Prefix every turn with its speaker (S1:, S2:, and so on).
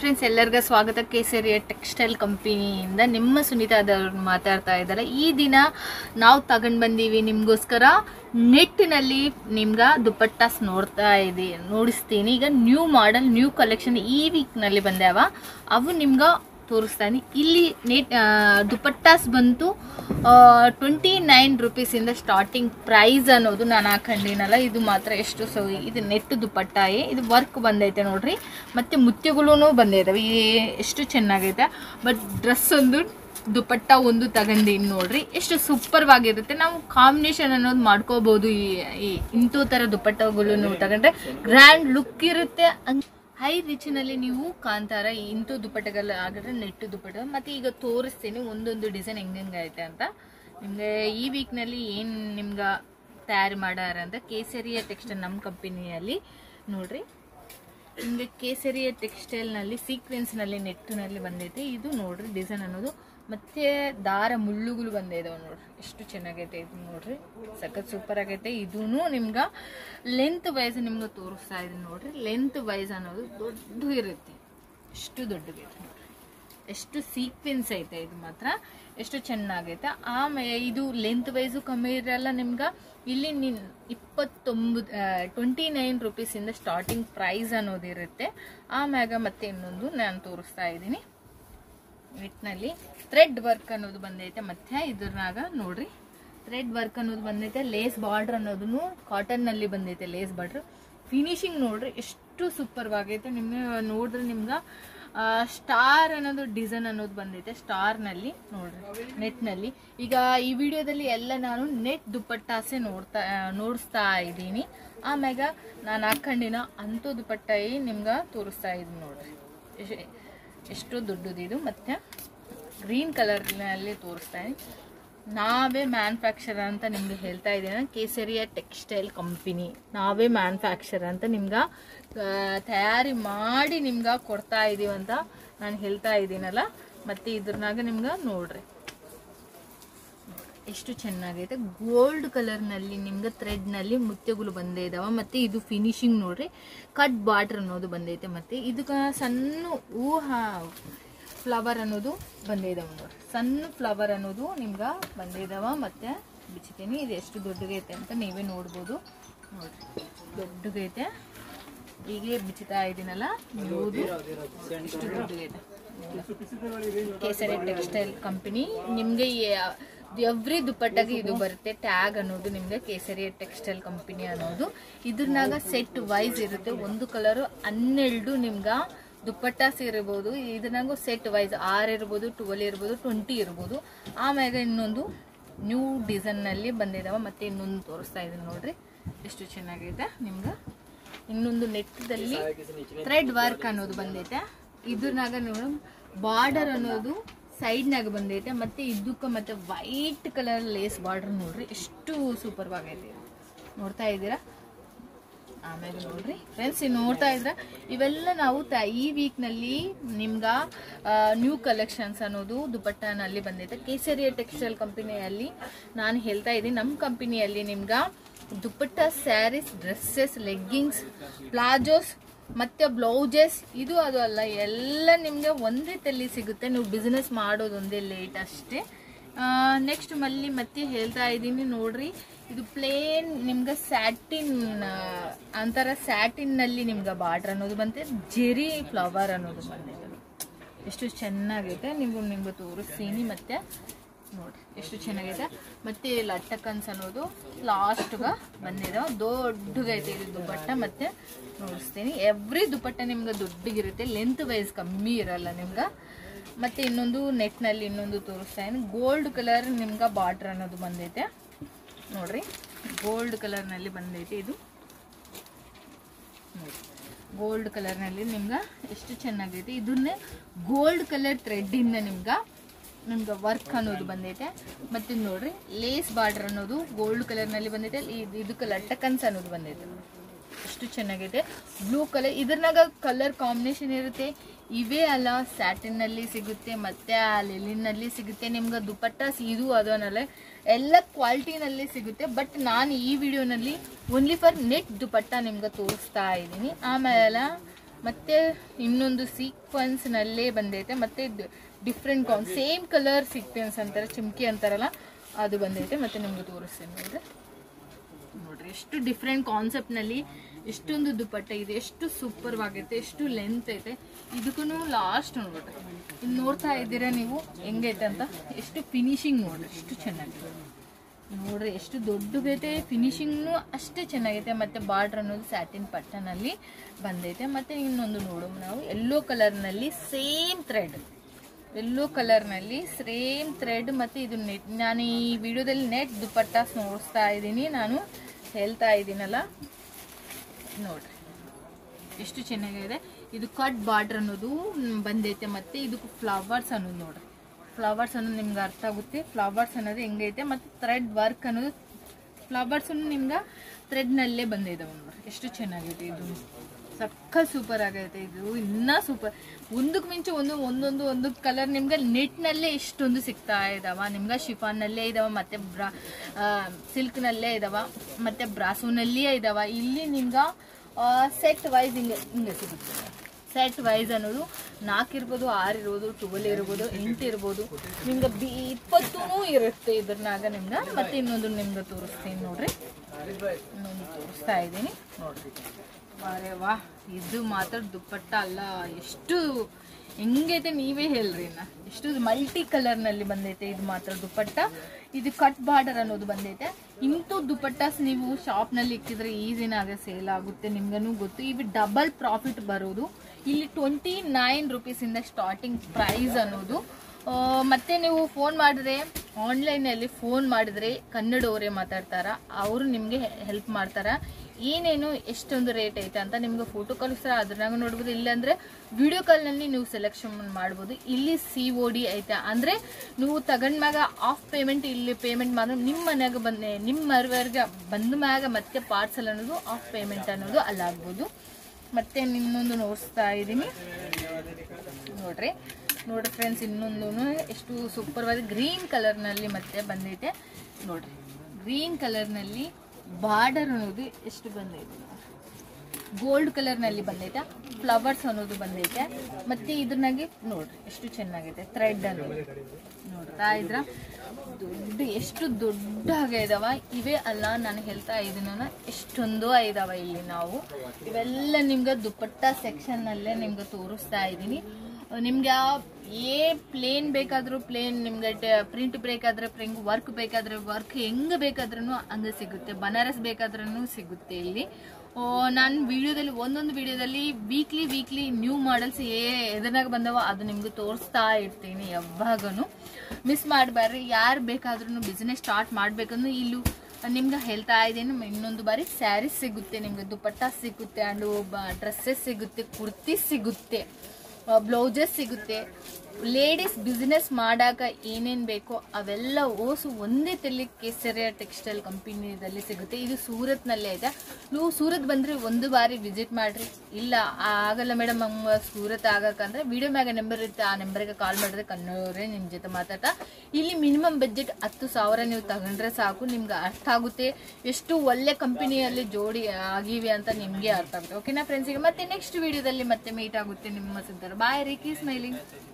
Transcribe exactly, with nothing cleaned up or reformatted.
S1: Friends, ಎಲ್ಲರಿಗೂ ಸ್ವಾಗತ. ಕೇಸರಿಯ textile ಕಂಪನಿಯಿಂದ ನಿಮ್ಮ ಸುನೀತಾದವ್ರು ಮಾತಾಡ್ತಾ ಇದ್ದಾರೆ. ಈ ದಿನ ನಾವು ತಗೊಂಡು ಬಂದೀವಿ ನಿಮಗೋಸ್ಕರ ನೆಟ್ಟಿನಲ್ಲಿ ನಿಮ್ಗೆ ದುಪಟ್ಟಾಸ್ ನೋಡ್ತಾ ಇದ್ದೀ ನೋಡಿಸ್ತೀನಿ. ಈಗ ನ್ಯೂ ಮಾಡೆಲ್, ನ್ಯೂ ಕಲೆಕ್ಷನ್ ಈ ವೀಕ್ನಲ್ಲಿ ಬಂದ್ಯಾವ, ಅವು ನಿಮ್ಗೆ ತೋರಿಸ್ತಾನೆ. ಇಲ್ಲಿ ನೆಟ್ ದುಪಟ್ಟಾಸ್ ಬಂತು ಟ್ವೆಂಟಿ ನೈನ್ ರುಪೀಸಿಂದ ಸ್ಟಾರ್ಟಿಂಗ್ ಪ್ರೈಸ್ ಅನ್ನೋದು ನಾನು ಹಾಕೊಂಡಿನಲ್ಲ. ಇದು ಮಾತ್ರ ಎಷ್ಟು ಸೊ ಇದು ನೆಟ್ ದುಪಟ್ಟಾಯೇ, ಇದು ವರ್ಕ್ ಬಂದೈತೆ ನೋಡ್ರಿ, ಮತ್ತು ಮುತ್ಯಗಳೂ ಬಂದಿದ್ದಾವೆ. ಎಷ್ಟು ಚೆನ್ನಾಗೈತೆ. ಬಟ್ ಡ್ರೆಸ್ ಒಂದು ದುಪಟ್ಟ ಒಂದು ತಗೊಂಡಿನಿ ನೋಡ್ರಿ, ಎಷ್ಟು ಸೂಪರ್ವಾಗಿರುತ್ತೆ. ನಾವು ಕಾಂಬಿನೇಷನ್ ಅನ್ನೋದು ಮಾಡ್ಕೋಬೋದು. ಈ ಇಂಥ ಥರ ದುಪಟ್ಟಗಳು ತಗೊಂಡ್ರೆ ಗ್ರ್ಯಾಂಡ್ ಲುಕ್ ಇರುತ್ತೆ. ಹೈ ರಿಚ್ನಲ್ಲಿ ನೀವು ಕಾಂತಾರ ಇಂಥ ದುಪಟ್ಟೆಗಳು ಆಗಿದ್ರೆ ನೆಟ್ಟು ದುಪಟ್ಟ. ಮತ್ತು ಈಗ ತೋರಿಸ್ತೀನಿ ಒಂದೊಂದು ಡಿಸೈನ್ ಹೆಂಗೆ ಐತೆ ಅಂತ. ನಿಮಗೆ ಈ ವೀಕ್ನಲ್ಲಿ ಏನು ನಿಮ್ಗೆ ತಯಾರು ಮಾಡ್ಯಾರ ಅಂತ ಕೇಸರಿಯ ಟೆಕ್ಸ್ಟೈಲ್ ನಮ್ಮ ಕಂಪನಿಯಲ್ಲಿ ನೋಡ್ರಿ. ನಿಮಗೆ ಕೇಸರಿಯ ಟೆಕ್ಸ್ಟೈಲ್ನಲ್ಲಿ ಸೀಕ್ವೆನ್ಸ್ನಲ್ಲಿ ನೆಟ್ಟಿನಲ್ಲಿ ಬಂದೈತೆ. ಇದು ನೋಡ್ರಿ ಡಿಸೈನ್ ಅನ್ನೋದು, ಮತ್ತು ದಾರ ಮುಳ್ಳುಗಳು ಬಂದಿದ್ದಾವೆ ನೋಡ್ರಿ, ಎಷ್ಟು ಚೆನ್ನಾಗೈತೆ ಇದು ನೋಡ್ರಿ, ಸಖತ್ ಸೂಪರ್ ಆಗೈತೆ. ಇದೂ ನಿಮ್ಗೆ ಲೆಂತ್ ವೈಸ್ ನಿಮ್ಗೆ ತೋರಿಸ್ತಾ ಇದ್ದೀನಿ ನೋಡ್ರಿ. ಲೆಂತ್ ವೈಸ್ ಅನ್ನೋದು ದೊಡ್ಡ ಇರುತ್ತೆ, ಎಷ್ಟು ದೊಡ್ಡದೈತೆ ನೋಡ್ರಿ, ಎಷ್ಟು ಸೀಕ್ವೆನ್ಸ್ ಐತೆ ಇದು ಮಾತ್ರ, ಎಷ್ಟು ಚೆನ್ನಾಗೈತೆ. ಆಮೇಲೆ ಇದು ಲೆಂತ್ ವೈಸು ಕಮ್ಮಿ ಇರಲ್ಲ ನಿಮ್ಗೆ. ಇಲ್ಲಿ ನಿನ್ ಇಪ್ಪತ್ತೊಂಬತ್ತು ಟ್ವೆಂಟಿ ನೈನ್ ರುಪೀಸಿಂದ ಸ್ಟಾರ್ಟಿಂಗ್ ಪ್ರೈಸ್ ಅನ್ನೋದಿರುತ್ತೆ. ಆಮ್ಯಾಗ ಮತ್ತೆ ಇನ್ನೊಂದು ನಾನು ತೋರಿಸ್ತಾ ಇದ್ದೀನಿ ನೆಟ್ನಲ್ಲಿ ಥ್ರೆಡ್ ವರ್ಕ್ ಅನ್ನೋದು ಬಂದೈತೆ. ಮತ್ತೆ ಇದ್ರಾಗ ನೋಡ್ರಿ ಥ್ರೆಡ್ ವರ್ಕ್ ಅನ್ನೋದು ಬಂದೈತೆ. ಲೇಸ್ ಬಾರ್ಡರ್ ಅನ್ನೋದನ್ನು ಕಾಟನ್ ನಲ್ಲಿ ಬಂದೈತೆ. ಲೇಸ್ ಬಾರ್ಡರ್ ಫಿನಿಶಿಂಗ್ ನೋಡ್ರಿ ಎಷ್ಟು ಸೂಪರ್ ಆಗೈತೆ. ನಿಮ್ಗೆ ನೋಡಿದ್ರೆ ನಿಮ್ಗೆ ಸ್ಟಾರ್ ಅನ್ನೋದು ಡಿಸೈನ್ ಅನ್ನೋದು ಬಂದೈತೆ ಸ್ಟಾರ್ ನಲ್ಲಿ ನೋಡ್ರಿ ನೆಟ್ ನಲ್ಲಿ. ಈಗ ಈ ವಿಡಿಯೋದಲ್ಲಿ ಎಲ್ಲ ನಾನು ನೆಟ್ ದುಪಟ್ಟಾಸೆ ನೋಡ್ತಾ ನೋಡಿಸ್ತಾ ಇದ್ದೀನಿ. ಆಮ್ಯಾಗ ನಾನು ಹಾಕೊಂಡಿನ ಅಂಥ ದುಪಟ್ಟ ನಿಮ್ಗೆ ತೋರಿಸ್ತಾ ಇದ್ದೀನಿ ನೋಡ್ರಿ, ಎಷ್ಟು ದೊಡ್ಡದಿದು. ಮತ್ತು ಗ್ರೀನ್ ಕಲರ್ನಲ್ಲಿ ತೋರಿಸ್ತಾ ಇದ್ದೀನಿ. ನಾವೇ ಮ್ಯಾನುಫ್ಯಾಕ್ಚರ್ ಅಂತ ನಿಮ್ಗೆ ಹೇಳ್ತಾ ಇದ್ದೀನಿ. ಕೇಸರಿಯ ಟೆಕ್ಸ್ಟೈಲ್ ಕಂಪನಿ ನಾವೇ ಮ್ಯಾನುಫ್ಯಾಕ್ಚರ್ ಅಂತ ನಿಮ್ಗೆ ತಯಾರಿ ಮಾಡಿ ನಿಮ್ಗೆ ಕೊಡ್ತಾ ಇದ್ದೀವಿ ಅಂತ ನಾನು ಹೇಳ್ತಾ ಇದ್ದೀನಲ್ಲ. ಮತ್ತು ಇದ್ರನಾಗ ನಿಮ್ಗೆ ನೋಡ್ರಿ ಎಷ್ಟು ಚೆನ್ನಾಗೈತೆ. ಗೋಲ್ಡ್ ಕಲರ್ನಲ್ಲಿ ನಿಮ್ಗೆ ಥ್ರೆಡ್ನಲ್ಲಿ ಮುತ್ಯಗಳು ಬಂದೇ ಇದಾವೆ. ಮತ್ತು ಇದು ಫಿನಿಶಿಂಗ್ ನೋಡ್ರಿ, ಕಟ್ ಬಾರ್ಡರ್ ಅನ್ನೋದು ಬಂದೈತೆ. ಮತ್ತು ಇದಕ್ಕೆ ಸಣ್ಣ ಹೂ ಫ್ಲವರ್ ಅನ್ನೋದು ಬಂದೇ ಇದಾವೆ ನೋಡ್ರಿ, ಸಣ್ಣ ಫ್ಲವರ್ ಅನ್ನೋದು ನಿಮ್ಗೆ ಬಂದೇ ಇದಾವೆ. ಮತ್ತು ಬಿಚ್ಚಿತೀನಿ, ಇದು ಎಷ್ಟು ದೊಡ್ಡಗೈತೆ ಅಂತ ನೀವೇ ನೋಡ್ಬೋದು ನೋಡ್ರಿ, ದೊಡ್ಡಗೈತೆ. ಹೀಗೆ ಬಿಚ್ಚುತ್ತಾ ಇದ್ದೀನಲ್ಲ, ನೋಡು ಎಷ್ಟು ದೊಡ್ಡಗೈತೆ. ಕೇಸರಿ ಟೆಕ್ಸ್ಟೈಲ್ ಕಂಪನಿ ನಿಮಗೆ ಎವ್ರಿ ದುಪಟ್ಟಾಗೆ ಇದು ಬರುತ್ತೆ. ಟ್ಯಾಗ್ ಅನ್ನೋದು ನಿಮ್ಗೆ ಕೇಸರಿಯ ಟೆಕ್ಸ್ಟೈಲ್ ಕಂಪನಿ ಅನ್ನೋದು. ಇದ್ರನಾಗ ಸೆಟ್ ವೈಸ್ ಇರುತ್ತೆ. ಒಂದು ಕಲರು ಹನ್ನೆರಡು ನಿಮ್ಗೆ ದುಪಟ್ಟಾಸ್ ಇರ್ಬೋದು. ಇದ್ರಾಗ ಸೆಟ್ ವೈಸ್ ಆರು ಇರ್ಬೋದು, ಟ್ವೆಲ್ ಇರ್ಬೋದು, ಟ್ವೆಂಟಿ ಇರ್ಬೋದು. ಆಮ್ಯಾಗ ಇನ್ನೊಂದು ನ್ಯೂ ಡಿಸೈನ್ನಲ್ಲಿ ಬಂದಿದ್ದಾವೆ. ಮತ್ತು ಇನ್ನೊಂದು ತೋರಿಸ್ತಾ ಇದ್ದೀನಿ ನೋಡ್ರಿ, ಎಷ್ಟು ಚೆನ್ನಾಗೈತೆ. ನಿಮ್ಗೆ ಇನ್ನೊಂದು ನೆಟ್ಟದಲ್ಲಿ ಥ್ರೆಡ್ ವರ್ಕ್ ಅನ್ನೋದು ಬಂದೈತೆ. ಇದ್ರನಾಗ ನೋಡಿ ಬಾರ್ಡರ್ ಅನ್ನೋದು ಸೈಡ್ನಾಗ ಬಂದೈತೆ. ಮತ್ತು ಇದಕ್ಕೆ ಮತ್ತೆ ವೈಟ್ ಕಲರ್ ಲೇಸ್ ಬಾರ್ಡರ್ ನೋಡ್ರಿ, ಎಷ್ಟು ಸೂಪರ್ ಆಗೈತೆ. ನೋಡ್ತಾ ಇದ್ದೀರಾ? ಆಮೇಲೆ ನೋಡ್ರಿ ಫ್ರೆಂಡ್ಸ್, ನೋಡ್ತಾ ಇದ್ರ ಇವೆಲ್ಲ ನಾವು ತ ಈ ವೀಕ್ನಲ್ಲಿ ನಿಮ್ಗೆ ನ್ಯೂ ಕಲೆಕ್ಷನ್ಸ್ ಅನ್ನೋದು ದುಪಟ್ಟನಲ್ಲಿ ಬಂದೈತೆ. ಕೇಸರಿಯ ಟೆಕ್ಸ್ಟೈಲ್ ಕಂಪನಿಯಲ್ಲಿ ನಾನು ಹೇಳ್ತಾ ಇದ್ದೀನಿ, ನಮ್ಮ ಕಂಪನಿಯಲ್ಲಿ ನಿಮ್ಗೆ dupatta, saris, dresses, leggings, palazzos ಮತ್ತು ಬ್ಲೌಸಸ್, ಇದು ಅದು ಅಲ್ಲ, ಎಲ್ಲ ನಿಮಗೆ ಒಂದೇ ತಲ್ಲಿ ಸಿಗುತ್ತೆ. ನೀವು ಬಿಸ್ನೆಸ್ ಮಾಡೋದು ಒಂದೇ ಲೇಟ್ ಅಷ್ಟೇ. ನೆಕ್ಸ್ಟ್ ಮಲ್ಲಿ ಮತ್ತೆ ಹೇಳ್ತಾ ಇದ್ದೀನಿ ನೋಡ್ರಿ, ಇದು ಪ್ಲೇನ್ ನಿಮ್ಗೆ ಸ್ಯಾಟಿನ್ ಅಂತರ ಸ್ಯಾಟಿನ್ನಲ್ಲಿ ನಿಮ್ಗೆ ಬಾರ್ಡರ್ ಅನ್ನೋದು ಬಂತೆ. ಜೆರಿ ಫ್ಲವರ್ ಅನ್ನೋದು ಬಂದಿದೆ, ಎಷ್ಟು ಚೆನ್ನಾಗೈತೆ. ನಿಮ್ಗೆ ನಿಮ್ಗೆ ತೋರಿಸ್ತೀನಿ. ಮತ್ತು ನೋಡ್ರಿ ಎಷ್ಟು ಚೆನ್ನಾಗೈತೆ. ಮತ್ತು ಲಟ್ಟಕನ್ಸ್ ಅನ್ನೋದು ಲಾಸ್ಟ್ಗೆ ಬಂದಿದೆ, ದೊಡ್ಡಗೈತೆ ಇದು ದುಪಟ್ಟ. ಮತ್ತು ನೋಡಿಸ್ತೀನಿ, ಎವ್ರಿ ದುಪಟ್ಟ ನಿಮ್ಗೆ ದೊಡ್ಡಗಿರುತ್ತೆ, ಲೆಂತ್ ವೈಸ್ ಕಮ್ಮಿ ಇರಲ್ಲ ನಿಮ್ಗೆ. ಮತ್ತು ಇನ್ನೊಂದು ನೆಟ್ನಲ್ಲಿ ಇನ್ನೊಂದು ತೋರಿಸ್ತಾ ಇದ್ದೀನಿ. ಗೋಲ್ಡ್ ಕಲರ್ ನಿಮ್ಗೆ ಬಾರ್ಡ್ರ್ ಅನ್ನೋದು ಬಂದೈತೆ ನೋಡ್ರಿ, ಗೋಲ್ಡ್ ಕಲರ್ನಲ್ಲಿ ಬಂದೈತೆ. ಇದು ನೋಡಿ ಗೋಲ್ಡ್ ಕಲರ್ನಲ್ಲಿ ನಿಮ್ಗೆ ಎಷ್ಟು ಚೆನ್ನಾಗೈತೆ. ಇದನ್ನೇ ಗೋಲ್ಡ್ ಕಲರ್ ಥ್ರೆಡ್ಡಿಂದ ನಿಮ್ಗೆ ನಿಮ್ಗೆ ವರ್ಕ್ ಅನ್ನೋದು ಬಂದೈತೆ. ಮತ್ತು ನೋಡ್ರಿ ಲೇಸ್ ಬಾರ್ಡರ್ ಅನ್ನೋದು ಗೋಲ್ಡ್ ಕಲರ್ನಲ್ಲಿ ಬಂದೈತೆ. ಇದಕ್ಕೆ ಲಟ್ಟಕನ್ಸ್ ಅನ್ನೋದು ಬಂದೈತೆ, ಎಷ್ಟು ಚೆನ್ನಾಗೈತೆ. ಬ್ಲೂ ಕಲರ್, ಇದ್ರನಾಗ ಕಲರ್ ಕಾಂಬಿನೇಷನ್ ಇರುತ್ತೆ. ಇವೇ ಅಲ್ಲ, ಸ್ಯಾಟಿನ್ನಲ್ಲಿ ಸಿಗುತ್ತೆ, ಮತ್ತು ಲಿಲಿನಲ್ಲಿ ಸಿಗುತ್ತೆ. ನಿಮ್ಗೆ ದುಪಟ್ಟಾಸ್ ಇದು ಅದನ್ನಲ್ಲ ಎಲ್ಲ ಕ್ವಾಲಿಟಿನಲ್ಲಿ ಸಿಗುತ್ತೆ. ಬಟ್ ನಾನು ಈ ವಿಡಿಯೋನಲ್ಲಿ ಓನ್ಲಿ ಫಾರ್ ನೆಟ್ ದುಪಟ್ಟ ನಿಮ್ಗೆ ತೋರಿಸ್ತಾ ಇದ್ದೀನಿ. ಆಮೇಲೆ ಮತ್ತು ಇನ್ನೊಂದು ಸೀಕ್ವೆನ್ಸ್ನಲ್ಲೇ ಬಂದೈತೆ, ಮತ್ತು ಡಿಫ್ರೆಂಟ್ ಕಾನ್ ಸೇಮ್ ಕಲರ್ ಸೀಕ್ವೆನ್ಸ್ ಅಂತಾರೆ, ಚಿಮ್ಕಿ ಅಂತಾರಲ್ಲ ಅದು ಬಂದೈತೆ. ಮತ್ತು ನಿಮ್ಗೆ ತೋರಿಸ್ತೀನಿ ನೋಡಿದ್ರೆ ನೋಡ್ರಿ ಎಷ್ಟು ಡಿಫ್ರೆಂಟ್ ಕಾನ್ಸೆಪ್ಟ್ನಲ್ಲಿ ಎಷ್ಟೊಂದು ದುಪ್ಪಟ್ಟ ಇದೆ, ಎಷ್ಟು ಸೂಪರ್ವಾಗೈತೆ, ಎಷ್ಟು ಲೆಂತ್ ಐತೆ. ಇದಕ್ಕೂ ಲಾಸ್ಟ್ ನೋಡ್ಬಿಟ್ರೆ ಇನ್ನು ನೋಡ್ತಾ ಇದ್ದೀರಾ ನೀವು ಹೆಂಗೈತೆ ಅಂತ. ಎಷ್ಟು ಫಿನಿಶಿಂಗ್ ನೋಡ್ರಿ ಎಷ್ಟು ಚೆನ್ನಾಗಿದೆ ನೋಡ್ರಿ, ಎಷ್ಟು ದೊಡ್ಡಗೈತೆ, ಫಿನಿಶಿಂಗ್ನು ಅಷ್ಟೇ ಚೆನ್ನಾಗೈತೆ. ಮತ್ತು ಬಾರ್ಡ್ರ್ ಅನ್ನೋದು ಸ್ಯಾಟಿನ್ ಪಟ್ಟನಲ್ಲಿ ಬಂದೈತೆ. ಮತ್ತು ಇನ್ನೊಂದು ನೋಡೋಣ ನಾವು, ಯೆಲ್ಲೋ ಕಲರ್ನಲ್ಲಿ ಸೇಮ್ ಥ್ರೆಡ್, ಯೆಲ್ಲೋ ಕಲರ್ನಲ್ಲಿ ಸೇಮ್ ಥ್ರೆಡ್. ಮತ್ತು ಇದು ನೆಟ್, ನಾನು ಈ ವಿಡಿಯೋದಲ್ಲಿ ನೆಟ್ ದುಪಟ್ಟಾಸ್ ನೋಡಿಸ್ತಾ ಇದ್ದೀನಿ, ನಾನು ಹೇಳ್ತಾ ಇದ್ದೀನಲ್ಲ ನೋಡ್ರಿ ಎಷ್ಟು ಚೆನ್ನಾಗಿದೆ. ಇದು ಕಟ್ ಬಾರ್ಡ್ರ್ ಅನ್ನೋದು ಬಂದೈತೆ. ಮತ್ತು ಇದಕ್ಕೆ ಫ್ಲವರ್ಸ್ ಅನ್ನೋದು ನೋಡ್ರಿ, ಫ್ಲವರ್ಸ್ ಅನ್ನೋದು ನಿಮ್ಗೆ ಅರ್ಥ ಆಗುತ್ತೆ. ಫ್ಲವರ್ಸ್ ಅನ್ನೋದು ಹೆಂಗೈತೆ, ಮತ್ತು ಥ್ರೆಡ್ ವರ್ಕ್ ಅನ್ನೋದು ಫ್ಲವರ್ಸ್ ಅನ್ನು ನಿಮ್ಗೆ ಥ್ರೆಡ್ನಲ್ಲೇ ಬಂದಿದ್ದಾವೆ ನೋಡ್ರಿ, ಎಷ್ಟು ಚೆನ್ನಾಗಿದೆ. ಇದು ಸಕ್ಕ ಸೂಪರ್ ಆಗೈತೆ, ಇದು ಇನ್ನೂ ಸೂಪರ್. ಒಂದಕ್ಕೆ ಮಿಂಚು ಒಂದು ಒಂದೊಂದು ಒಂದು ಕಲರ್ ನಿಮ್ಗೆ ನೆಟ್ನಲ್ಲೇ ಇಷ್ಟೊಂದು ಸಿಗ್ತಾ ಇದಾವ. ನಿಮ್ಗೆ ಶಿಫಾನ್ನಲ್ಲೇ ಇದಾವ, ಮತ್ತು ಬ್ರಾ ಸಿಲ್ಕ್ನಲ್ಲೇ ಇದಾವ, ಮತ್ತು ಬ್ರಾಸೋನಲ್ಲಿಯೇ ಇದಾವ. ಇಲ್ಲಿ ನಿಮ್ಗೆ ಸೆಟ್ ವೈಸ್ ಹಿಂಗೆ ಹಿಂಗೆ ಸಿಗುತ್ತೆ. ಸೆಟ್ ವೈಸ್ ಅನ್ನೋದು ನಾಲ್ಕು ಇರ್ಬೋದು, ಆರು ಇರ್ಬೋದು, ಟ್ವೆಲ್ ಇರ್ಬೋದು, ಎಂಟು ಇರ್ಬೋದು, ನಿಮ್ಗೆ ಬಿ ಇಪ್ಪತ್ತೂ ಇರುತ್ತೆ ಇದ್ರನಾಗ ನಿಮ್ಗೆ. ಮತ್ತು ಇನ್ನೊಂದು ನಿಮ್ಗೆ ತೋರಿಸ್ತೀನಿ ನೋಡ್ರಿ, ಇನ್ನೊಂದು ತೋರಿಸ್ತಾ ಇದ್ದೀನಿ ನೋಡ್ರಿ. ಅರೆ ವಾ, ಇದು ಮಾತ್ರ ದುಪ್ಪಟ್ಟ ಅಲ್ಲ, ಎಷ್ಟು ಹೆಂಗೈತೆ ನೀವೇ ಹೇಳ್ರಿ. ನಾ ಎಷ್ಟು ಮಲ್ಟಿ ಕಲರ್ನಲ್ಲಿ ಬಂದೈತೆ ಇದು ಮಾತ್ರ ದುಪ್ಪಟ್ಟ. ಇದು ಕಟ್ ಬಾರ್ಡರ್ ಅನ್ನೋದು ಬಂದೈತೆ. ಇಂಥು ದುಪ್ಪಟ್ಟಾಸ್ ನೀವು ಶಾಪ್ನಲ್ಲಿ ಇಕ್ಕಿದ್ರೆ ಈಸಿನಾಗ ಸೇಲ್ ಆಗುತ್ತೆ, ನಿಮ್ಗೂ ಗೊತ್ತು. ಇವು ಡಬಲ್ ಪ್ರಾಫಿಟ್ ಬರೋದು. ಇಲ್ಲಿ ಟ್ವೆಂಟಿ ನೈನ್ ರುಪೀಸಿಂದ ಸ್ಟಾರ್ಟಿಂಗ್ ಪ್ರೈಸ್ ಅನ್ನೋದು. ಮತ್ತೆ ನೀವು ಫೋನ್ ಮಾಡಿದ್ರೆ, ಆನ್ಲೈನಲ್ಲಿ ಫೋನ್ ಮಾಡಿದ್ರೆ ಕನ್ನಡವರೇ ಮಾತಾಡ್ತಾರ, ಅವರು ನಿಮಗೆ ಹೆಲ್ಪ್ ಮಾಡ್ತಾರ. ಏನೇನು ಎಷ್ಟೊಂದು ರೇಟ್ ಐತೆ ಅಂತ ನಿಮ್ಗೆ ಫೋಟೋ ಕಳಿಸ್ತಾರೆ, ಅದ್ರಾಗ ನೋಡ್ಬೋದು. ಇಲ್ಲಾಂದ್ರೆ ವಿಡಿಯೋ ಕಾಲ್ನಲ್ಲಿ ನೀವು ಸೆಲೆಕ್ಷನ್ ಮಾಡ್ಬೋದು. ಇಲ್ಲಿ ಸಿ ಒ ಡಿ ಐತೆ, ಅಂದರೆ ನೀವು ತಗೊಂಡ್ಮ್ಯಾಗ ಆಫ್ ಪೇಮೆಂಟ್ ಇಲ್ಲಿ ಪೇಮೆಂಟ್ ಮಾಡಿ ನಿಮ್ಮ ಮನ್ಯಾಗ ಬಂದೆ ನಿಮ್ಮ ಮರವರ್ಗೆ ಬಂದ ಮ್ಯಾಗ ಮತ್ತೆ ಪಾರ್ಸಲ್ ಅನ್ನೋದು ಆಫ್ ಪೇಮೆಂಟ್ ಅನ್ನೋದು ಅಲ್ಲಾಗ್ಬೋದು. ಮತ್ತೆ ಇನ್ನೊಂದು ನೋಡಿಸ್ತಾ ಇದ್ದೀನಿ ನೋಡ್ರಿ ನೋಡ್ರಿ ಫ್ರೆಂಡ್ಸ್, ಇನ್ನೊಂದು ಎಷ್ಟು ಸೂಪರ್ವಾದ ಗ್ರೀನ್ ಕಲರ್ನಲ್ಲಿ ಮತ್ತೆ ಬಂದೈತೆ ನೋಡ್ರಿ. ಗ್ರೀನ್ ಕಲರ್ನಲ್ಲಿ ಬಾರ್ಡರ್ ಅನ್ನೋದು ಎಷ್ಟು ಬಂದೈತೆ, ಗೋಲ್ಡ್ ಕಲರ್ನಲ್ಲಿ ಬಂದೈತೆ, ಫ್ಲವರ್ಸ್ ಅನ್ನೋದು ಬಂದೈತೆ. ಮತ್ತೆ ಇದ್ರನಾಗೆ ನೋಡ್ರಿ ಎಷ್ಟು ಚೆನ್ನಾಗೈತೆ, ಥ್ರೆಡ್ ಅನ್ನೋದು ನೋಡ್ತಾ ಇದ್ರ ದೊಡ್ಡ ಎಷ್ಟು ದೊಡ್ಡ ಹಾಗೆ ಇದಾವ. ಇವೇ ಅಲ್ಲ ನಾನು ಹೇಳ್ತಾ ಇದನ್ನ ಎಷ್ಟೊಂದು ಇದಾವ ಇಲ್ಲಿ. ನಾವು ಇವೆಲ್ಲ ನಿಮ್ಗೆ ದುಪ್ಪಟ್ಟ ಸೆಕ್ಷನ್ನಲ್ಲೇ ನಿಮ್ಗೆ ತೋರಿಸ್ತಾ ಇದ್ದೀನಿ. ನಿಮ್ಗೆ ಏ ಪ್ಲೇನ್ ಬೇಕಾದ್ರೂ ಪ್ಲೇನ್, ನಿಮ್ಗೆ ಪ್ರಿಂಟ್ ಬೇಕಾದ್ರೆ ಪ್ರಿಂಟ್, ವರ್ಕ್ ಬೇಕಾದ್ರೆ ವರ್ಕ್, ಹೆಂಗೆ ಬೇಕಾದ್ರೂ ಹಂಗೆ ಸಿಗುತ್ತೆ. ಬನಾರಸ್ ಬೇಕಾದ್ರೂ ಸಿಗುತ್ತೆ ಇಲ್ಲಿ. ನಾನು ವಿಡಿಯೋದಲ್ಲಿ ಒಂದೊಂದು ವಿಡಿಯೋದಲ್ಲಿ ವೀಕ್ಲಿ ವೀಕ್ಲಿ ನ್ಯೂ ಮಾಡಲ್ಸ್ ಏ ಎದ್ರಾಗ ಬಂದವ ಅದು ನಿಮ್ಗೆ ತೋರಿಸ್ತಾ ಇರ್ತೀನಿ. ಯಾವಾಗೂ ಮಿಸ್ ಮಾಡಬೇಡ್ರಿ. ಯಾರು ಬೇಕಾದ್ರೂ ಬಿಸ್ನೆಸ್ ಸ್ಟಾರ್ಟ್ ಮಾಡ್ಬೇಕಂದ್ರೆ ಇಲ್ಲೂ ನಿಮ್ಗೆ ಹೇಳ್ತಾ ಇದ್ದೀನಿ. ಇನ್ನೊಂದು ಬಾರಿ ಸ್ಯಾರೀಸ್ ಸಿಗುತ್ತೆ, ನಿಮ್ಗೆ ದುಪಟ್ಟ ಸಿಗುತ್ತೆ, ಆ್ಯಂಡ್ ಡ್ರೆಸ್ಸಸ್ ಸಿಗುತ್ತೆ, ಕುರ್ತಿ ಸಿಗುತ್ತೆ, ಬ್ಲೌಸಸ್ ಸಿಗುತ್ತೆ. ಲೇಡೀಸ್ ಬಿಸ್ನೆಸ್ ಮಾಡಾಕ ಏನೇನು ಬೇಕೋ ಅವೆಲ್ಲ ಓಸು ಒಂದೇ ತಲೆ ಕೇಸರಿಯ ಟೆಕ್ಸ್ಟೈಲ್ ಕಂಪನಿದಲ್ಲಿ ಸಿಗುತ್ತೆ. ಇದು ಸೂರತ್ನಲ್ಲೇ ಐತೆ. ನೀವು ಸೂರತ್ ಬಂದರೆ ಒಂದು ಬಾರಿ ವಿಸಿಟ್ ಮಾಡಿರಿ. ಇಲ್ಲ ಆಗಲ್ಲ ಮೇಡಮ್ ಹಂಗೆ ಸೂರತ್ ಆಗಕ್ಕಂದ್ರೆ ವಿಡಿಯೋ ಮ್ಯಾಗ ನಂಬರ್ ಇರುತ್ತೆ, ಆ ನಂಬರ್ಗೆ ಕಾಲ್ ಮಾಡಿದ್ರೆ ಕನ್ನಡವರೇ ನಿಮ್ಮ ಜೊತೆ ಮಾತಾಡ್ತಾ. ಇಲ್ಲಿ ಮಿನಿಮಮ್ ಬಜೆಟ್ ಹತ್ತು ಸಾವಿರ ನೀವು ತಗೊಂಡ್ರೆ ಸಾಕು, ನಿಮ್ಗೆ ಅರ್ಥ ಆಗುತ್ತೆ ಎಷ್ಟು ಒಳ್ಳೆ ಕಂಪನಿಯಲ್ಲಿ ಜೋಡಿ ಆಗಿವೆ ಅಂತ ನಿಮಗೆ ಅರ್ಥ ಆಗುತ್ತೆ. ಓಕೆನಾ ಫ್ರೆಂಡ್ಸಿಗೆ, ಮತ್ತೆ ನೆಕ್ಸ್ಟ್ ವಿಡಿಯೋದಲ್ಲಿ ಮತ್ತೆ ಮೀಟ್ ಆಗುತ್ತೆ ನಿಮ್ಮ ಸಿದ್ಧಾರ. ಬಾಯ್ ರೀ, ಕೀ ಸ್ಮೈಲಿಂಗ್.